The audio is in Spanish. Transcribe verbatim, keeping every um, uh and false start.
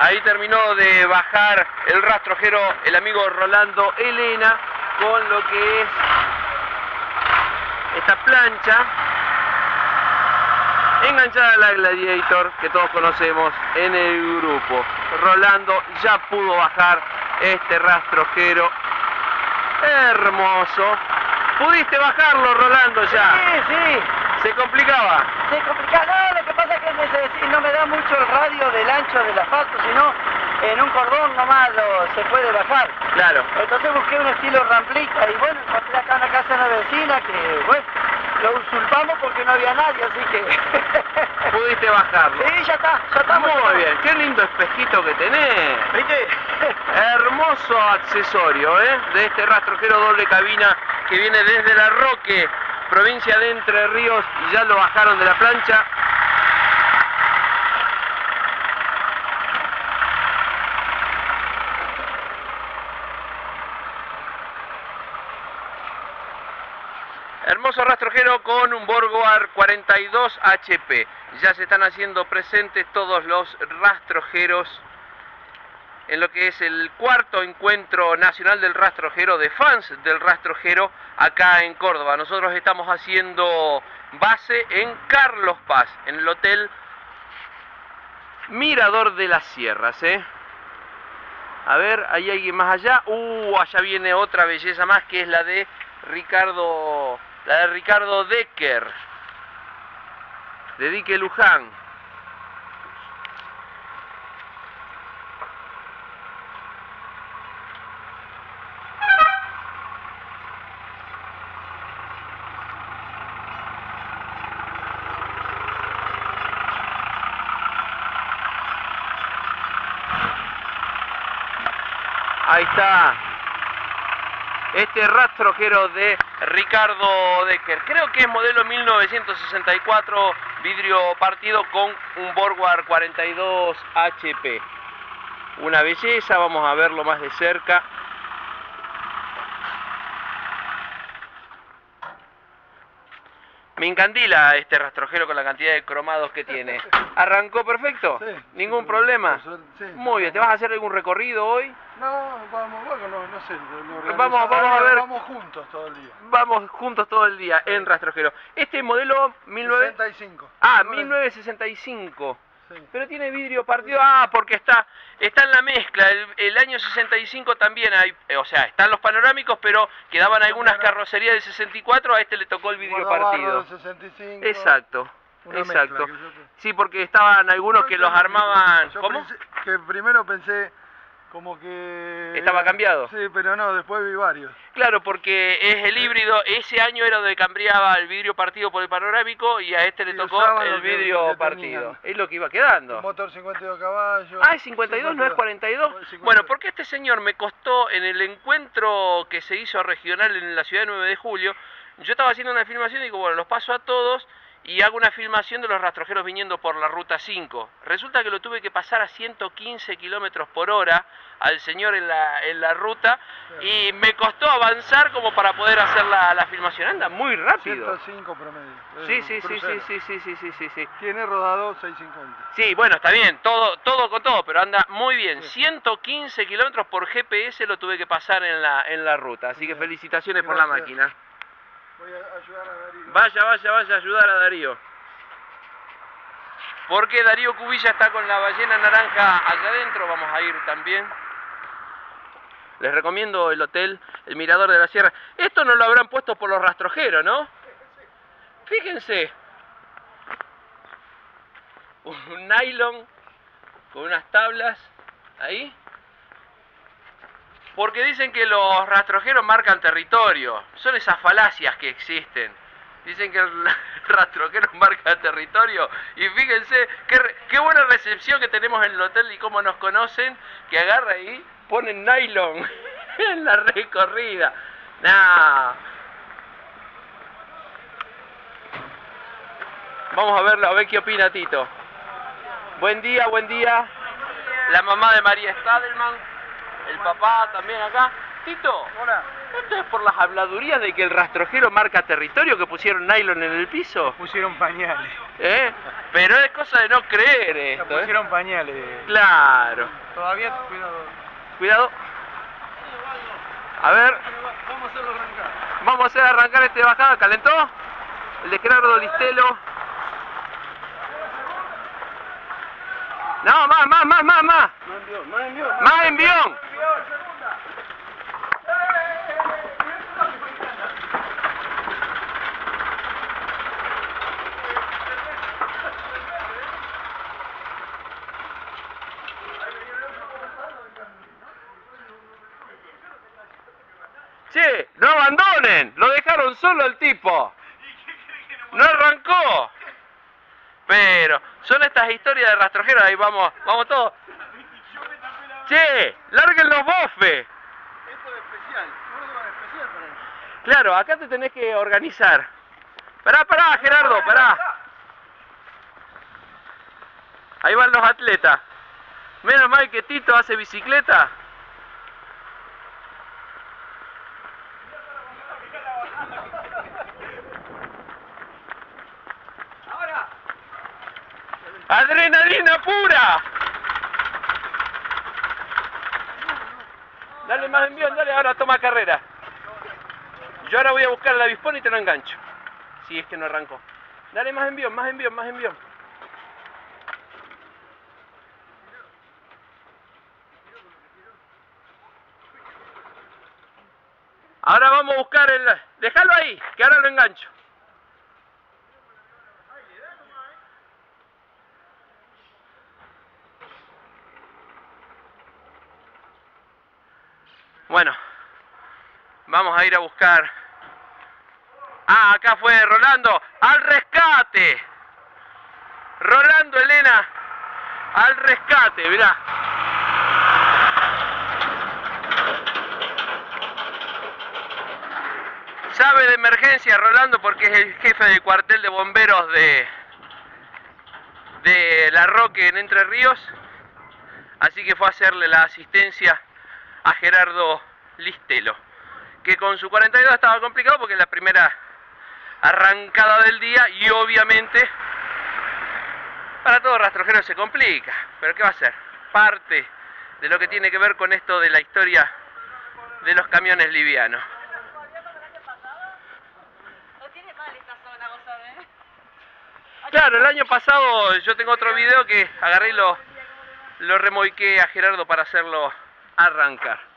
Ahí terminó de bajar el rastrojero, el amigo Rolando Elena, con lo que es esta plancha enganchada a la Gladiator que todos conocemos en el grupo. Rolando ya pudo bajar este rastrojero hermoso. ¿Pudiste bajarlo, Rolando, ya? Sí, sí. ¿Se complicaba? Se complicaba. No, lo que pasa es que neces- no me da mucho el radio del ancho del asfalto, sino en un cordón nomás lo, se puede bajar. Claro. Entonces busqué un estilo ramplita y bueno, encontré acá una casa de una vecina que, bueno, lo usurpamos porque no había nadie, así que... ¿Pudiste bajarlo? Sí, ya está, ya está. Muy bien, qué lindo espejito que tenés. ¿Viste? Hermoso accesorio, ¿eh? De este rastrojero doble cabina que viene desde La Roque, provincia de Entre Ríos, y ya lo bajaron de la plancha. Hermoso rastrojero con un Borgward cuarenta y dos H P. Ya se están haciendo presentes todos los rastrojeros en lo que es el cuarto encuentro nacional del rastrojero, de fans del rastrojero, acá en Córdoba. Nosotros estamos haciendo base en Carlos Paz, en el Hotel Mirador de las Sierras, ¿eh? A ver, ¿hay alguien más allá? Uh, allá viene otra belleza más, que es la de Ricardo, la de Ricardo Decker, de Dique Luján. Ahí está este rastrojero de Ricardo Decker. Creo que es modelo mil novecientos sesenta y cuatro, vidrio partido con un Borgward cuarenta y dos H P. Una belleza, vamos a verlo más de cerca. Me encandila este rastrojero con la cantidad de cromados que tiene. ¿Arrancó perfecto? Sí. ¿Ningún Sí, problema? sí. Muy bien. ¿Te vas a hacer algún recorrido hoy? No, vamos, bueno, no, no sé. Lo, lo Vamos, vamos a ver. Vamos juntos todo el día. Vamos juntos todo el día en rastrojero. Este modelo mil novecientos sesenta y cinco. Ah, mil novecientos sesenta y cinco. Sí. Pero tiene vidrio partido. Ah, porque está está en la mezcla. El, el año sesenta y cinco también hay, eh, o sea, están los panorámicos, pero quedaban algunas carrocerías del sesenta y cuatro, a este le tocó el vidrio partido. Del sesenta y cinco. Exacto. Una Exacto. mezcla que yo- Sí, porque estaban algunos que los armaban. Yo ¿Cómo? pensé- que primero pensé como que... ¿Estaba cambiado? Sí, pero no, después vi varios. Claro, porque es el híbrido. Ese año era donde cambiaba el vidrio partido por el panorámico y a este le Y tocó usaban el lo que- vidrio lo que partido. tenían. Es lo que iba quedando. Un motor cincuenta y dos caballos. Ah, ¿es cincuenta y dos, no es cuarenta y dos? cincuenta y dos. Bueno, porque este señor me costó en el encuentro que se hizo regional en la ciudad de nueve de julio, yo estaba haciendo una filmación y digo, bueno, los paso a todos y hago una filmación de los rastrojeros viniendo por la ruta cinco. Resulta que lo tuve que pasar a ciento quince kilómetros por hora al señor en la, en la ruta y me costó avanzar como para poder hacer la, la filmación. Anda muy rápido. ciento cinco promedio. Sí, Es sí, un sí, sí, crucero. sí, sí, sí, sí, sí, sí. Tiene rodado seiscientos cincuenta. Sí, bueno, está bien, todo, todo con todo, pero anda muy bien. ciento quince kilómetros por G P S lo tuve que pasar en la, en la ruta, así que Bien. felicitaciones por la Gracias. máquina. Voy a ayudar a Darío. Vaya, vaya, vaya a ayudar a Darío. Porque Darío Cubilla está con la ballena naranja allá adentro, vamos a ir también. Les recomiendo el hotel El Mirador de la Sierra. Esto no lo habrán puesto por los rastrojeros, ¿no? Fíjense. Un nylon con unas tablas ahí. Porque dicen que los rastrojeros marcan territorio. Son esas falacias que existen. Dicen que el rastrojero marca territorio. Y fíjense qué, qué buena recepción que tenemos en el hotel y cómo nos conocen. Que agarra ahí, ponen nylon en la recorrida. Nah. Vamos a verlo, a ver qué opina Tito. Buen día, buen día. La mamá de María Stadelman. El papá también acá. Tito. Hola. ¿Esto es por las habladurías de que el rastrojero marca territorio, que pusieron nylon en el piso? Pusieron pañales. ¿Eh? Pero es cosa de no creer esto, Pusieron ¿eh? pañales. Claro. Todavía, cuidado. Cuidado. A ver. Vamos a hacerlo arrancar. Vamos a hacer arrancar este bajada. ¿Calentó? El de Gerardo Listelo. No, más, más, más, más, más. Más envión, más envión. Más envión. Che, no abandonen. Lo dejaron solo el tipo. No arrancó. Pero son estas historias de rastrojeros. Ahí vamos, vamos todos. Che, larguen los bofes. Esto es especial. Uno es especial para él. Claro, acá te tenés que organizar. Pará, pará, Gerardo, pará. Ahí van los atletas. Menos mal que Tito hace bicicleta. ¡Adrenalina pura! Dale más envión, dale, ahora toma carrera. Yo ahora voy a buscar el avispón y te lo engancho. Si es que no arrancó. Dale más envión, más envión, más envión. Ahora vamos a buscar el... Déjalo ahí, que ahora lo engancho. Bueno, vamos a ir a buscar... Ah, acá fue Rolando, al rescate. Rolando Elena, al rescate, mirá. Llave de emergencia, Rolando, porque es el jefe del cuartel de bomberos de, de La Roque en Entre Ríos. Así que fue a hacerle la asistencia a Gerardo Listelo, que con su cuarenta y dos estaba complicado porque es la primera arrancada del día y obviamente para todo rastrojero se complica, pero ¿qué va a ser? Parte de lo que tiene que ver con esto de la historia de los camiones livianos. Claro, el año pasado yo tengo otro video que agarré y lo, lo remoiqué a Gerardo para hacerlo arrancar.